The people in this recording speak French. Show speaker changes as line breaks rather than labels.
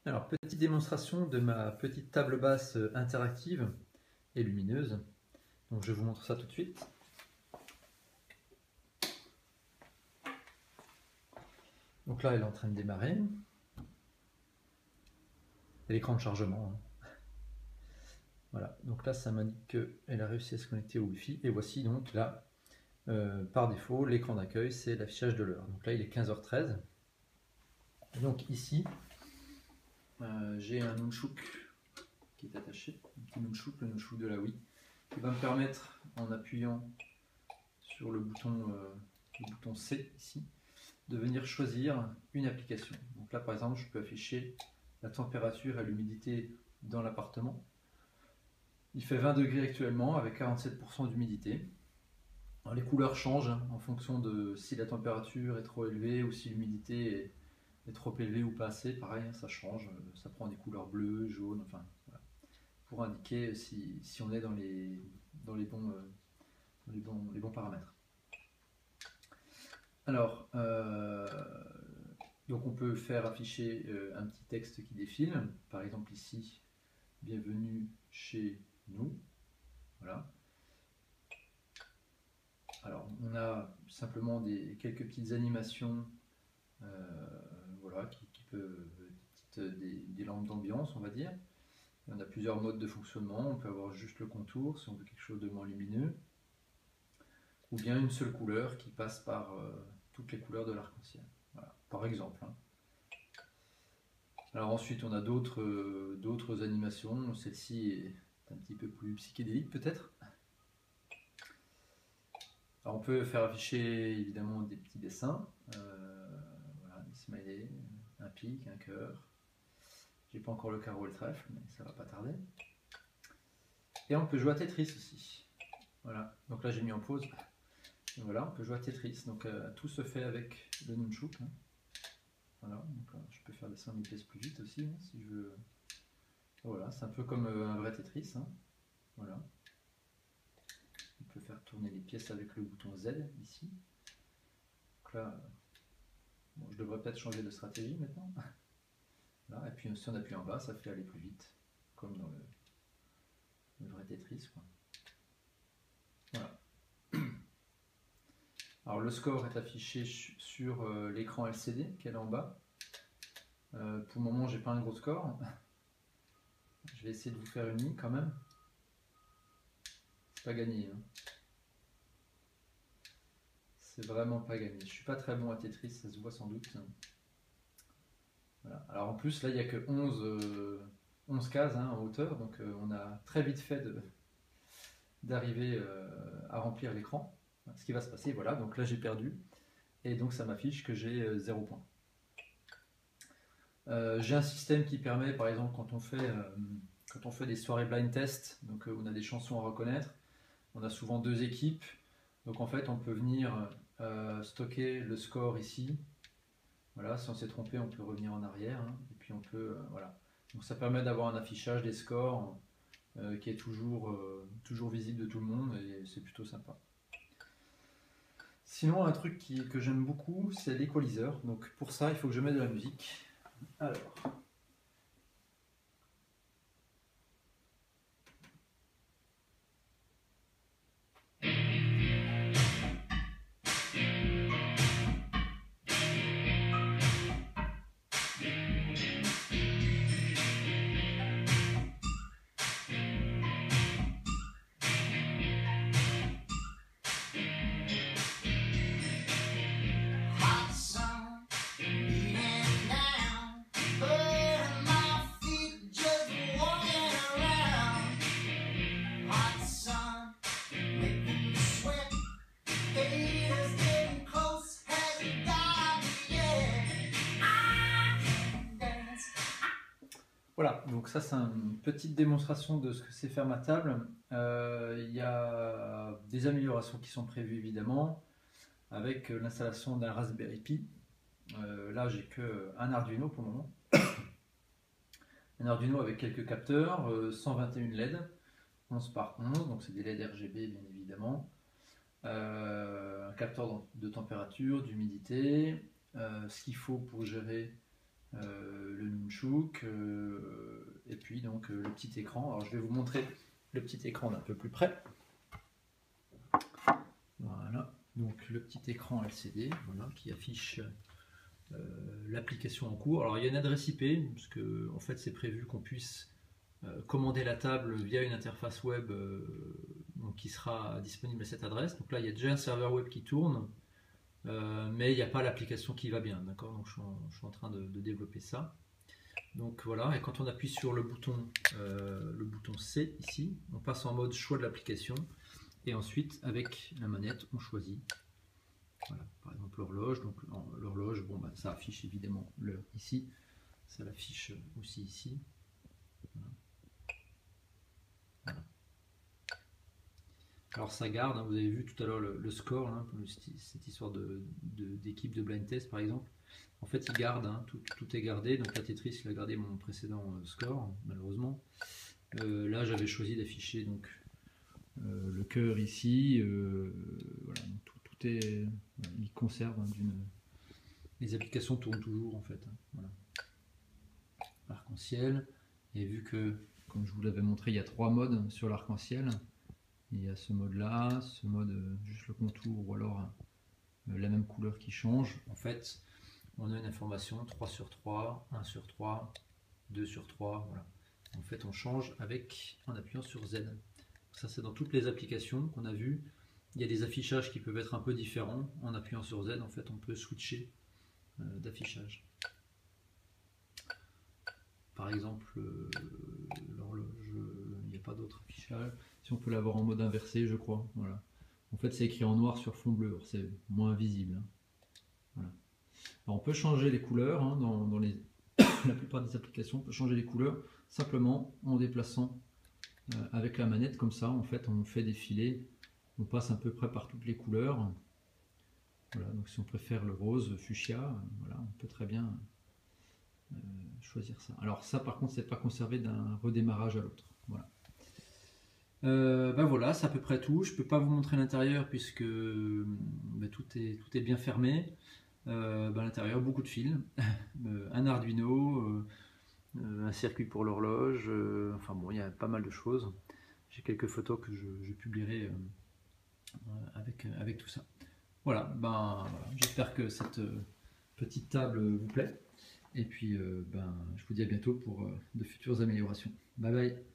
Alors, petite démonstration de ma petite table basse interactive et lumineuse. Donc, je vous montre ça tout de suite. Donc là, elle est en train de démarrer. L'écran de chargement. Voilà, donc là, ça m'indique qu'elle a réussi à se connecter au Wi-Fi. Et voici donc là, par défaut, l'écran d'accueil, c'est l'affichage de l'heure. Donc là, il est 15h13. Donc ici, j'ai un Nunchuk qui est attaché, un petit Nunchuk, le Nunchuk de la Wii, qui va me permettre, en appuyant sur le bouton C ici, de venir choisir une application. Donc là, par exemple, je peux afficher la température et l'humidité dans l'appartement. Il fait 20 degrés actuellement avec 47% d'humidité. Les couleurs changent en fonction de si la température est trop élevée ou si l'humidité est trop élevée ou pas assez. Pareil, ça change. Ça prend des couleurs bleues, jaunes, enfin voilà, pour indiquer si on est dans les bons paramètres. Alors, donc on peut faire afficher un petit texte qui défile. Par exemple ici, bienvenue chez nous. Voilà. Alors, on a simplement quelques petites animations, voilà, qui peuvent des lampes d'ambiance, on va dire. On a plusieurs modes de fonctionnement. On peut avoir juste le contour si on veut quelque chose de moins lumineux, ou bien une seule couleur qui passe par toutes les couleurs de l'arc-en-ciel. Voilà, par exemple. Alors ensuite, on a d'autres animations. Celle-ci est un petit peu plus psychédélique peut-être. Alors on peut faire afficher évidemment des petits dessins, voilà, des smileys, un pic, un cœur. J'ai pas encore le carreau et le trèfle, mais ça va pas tarder. Et on peut jouer à Tetris aussi. Voilà, donc là j'ai mis en pause. Et voilà, on peut jouer à Tetris. Donc tout se fait avec le Nunchuk. Voilà, donc je peux faire descendre les pièces plus vite aussi si je veux. Voilà, c'est un peu comme un vrai Tetris. Voilà. On peut faire tourner les pièces avec le bouton Z ici. Donc là, bon, je devrais peut-être changer de stratégie maintenant. Là, et puis si on appuie en bas, ça fait aller plus vite, comme dans le vrai Tetris, quoi. Voilà. Alors le score est affiché sur l'écran LCD qui est là en bas. Pour le moment, j'ai pas un gros score. Je vais essayer de vous faire une ligne quand même. C'est pas gagné. C'est vraiment pas gagné. Je suis pas très bon à Tetris, ça se voit sans doute. Voilà. Alors en plus, là, il n'y a que 11 cases en hauteur, donc on a très vite fait d'arriver à remplir l'écran. Ce qui va se passer, voilà, donc là j'ai perdu, et donc ça m'affiche que j'ai 0 points. J'ai un système qui permet, par exemple, quand on fait des soirées blind test, donc on a des chansons à reconnaître, on a souvent 2 équipes, donc en fait on peut venir stocker le score ici. Voilà, si on s'est trompé, on peut revenir en arrière, et puis on peut, voilà. Donc ça permet d'avoir un affichage des scores qui est toujours visible de tout le monde, et c'est plutôt sympa. Sinon, un truc que j'aime beaucoup, c'est l'équaliseur. Donc pour ça, il faut que je mette de la musique. Alors. Voilà, donc ça c'est une petite démonstration de ce que c'est faire ma table. Il y a des améliorations qui sont prévues évidemment, avec l'installation d'un Raspberry Pi. Là j'ai qu'un Arduino pour le moment. Un Arduino avec quelques capteurs, 121 LED, 11 par 11, donc c'est des LED RGB bien évidemment. Un capteur de température, d'humidité, ce qu'il faut pour gérer le nunchuk, et puis donc le petit écran. Alors je vais vous montrer le petit écran d'un peu plus près. Voilà, donc le petit écran LCD, voilà, qui affiche l'application en cours. Alors il y a une adresse IP, parce que en fait c'est prévu qu'on puisse commander la table via une interface web donc, qui sera disponible à cette adresse. Donc là il y a déjà un serveur web qui tourne, mais il n'y a pas l'application qui va bien, d'accord. Donc je suis en train de développer ça. Donc voilà, et quand on appuie sur le bouton C ici, on passe en mode choix de l'application, et ensuite avec la manette on choisit. Voilà, par exemple l'horloge, donc l'horloge, bon, bah, ça affiche évidemment l'heure ici, ça l'affiche aussi ici. Voilà. Voilà. Alors ça garde, hein, vous avez vu tout à l'heure le score, hein, cette histoire d'équipe de blind test par exemple. En fait il garde, hein, tout est gardé, donc la Tetris il a gardé mon précédent score malheureusement. Là j'avais choisi d'afficher donc le cœur ici, voilà, donc tout est, voilà, il conserve, hein, les applications tournent toujours en fait, hein, voilà. L'arc-en-ciel, et vu que comme je vous l'avais montré il y a 3 modes sur l'arc-en-ciel, il y a ce mode là, ce mode juste le contour ou alors la même couleur qui change. En fait on a une information 3 sur 3, 1 sur 3, 2 sur 3, voilà. En fait on change en appuyant sur Z. Ça c'est dans toutes les applications qu'on a vues. Il y a des affichages qui peuvent être un peu différents. En appuyant sur Z en fait on peut switcher d'affichage. Par exemple l'horloge, il n'y a pas d'autre affichage. Si on peut l'avoir en mode inversé je crois. Voilà. En fait c'est écrit en noir sur fond bleu, c'est moins visible, hein. Voilà. Alors, on peut changer les couleurs, hein, dans la plupart des applications, on peut changer les couleurs simplement en déplaçant avec la manette, comme ça en fait on fait défiler, on passe à peu près par toutes les couleurs. Voilà, donc si on préfère le rose, fuchsia, voilà, on peut très bien choisir ça. Alors ça par contre c'est pas conservé d'un redémarrage à l'autre. Voilà. Ben voilà, c'est à peu près tout. Je peux pas vous montrer l'intérieur puisque tout est bien fermé. À l'intérieur beaucoup de fils, un Arduino, un circuit pour l'horloge, enfin bon il y a pas mal de choses. J'ai quelques photos que je publierai avec tout ça. Voilà, voilà. J'espère que cette petite table vous plaît. Et puis je vous dis à bientôt pour de futures améliorations. Bye bye.